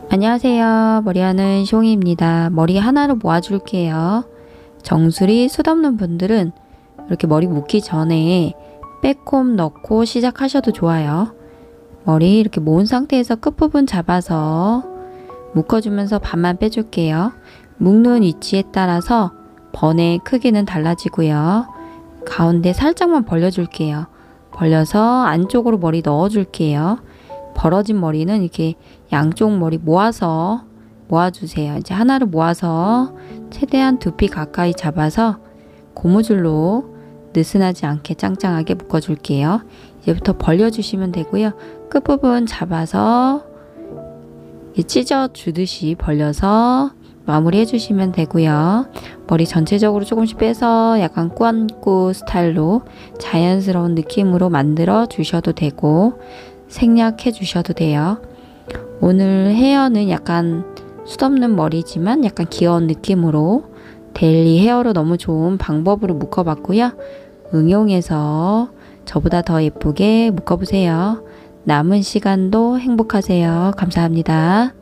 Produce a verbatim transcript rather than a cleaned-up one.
안녕하세요. 머리하는 시홍이입니다. 머리 하나로 모아줄게요. 정수리 숱없는 분들은 이렇게 머리 묶기 전에 백콤 넣고 시작하셔도 좋아요. 머리 이렇게 모은 상태에서 끝부분 잡아서 묶어주면서 반만 빼줄게요. 묶는 위치에 따라서 번의 크기는 달라지고요. 가운데 살짝만 벌려줄게요. 벌려서 안쪽으로 머리 넣어줄게요. 벌어진 머리는 이렇게 양쪽 머리 모아서 모아주세요. 이제 하나를 모아서 최대한 두피 가까이 잡아서 고무줄로 느슨하지 않게 짱짱하게 묶어줄게요. 이제부터 벌려주시면 되고요. 끝부분 잡아서 찢어주듯이 벌려서 마무리 해주시면 되고요. 머리 전체적으로 조금씩 빼서 약간 꾸안꾸 스타일로 자연스러운 느낌으로 만들어 주셔도 되고 생략해 주셔도 돼요. 오늘 헤어는 약간 숱없는 머리지만 약간 귀여운 느낌으로 데일리 헤어로 너무 좋은 방법으로 묶어봤고요. 응용해서 저보다 더 예쁘게 묶어보세요. 남은 시간도 행복하세요. 감사합니다.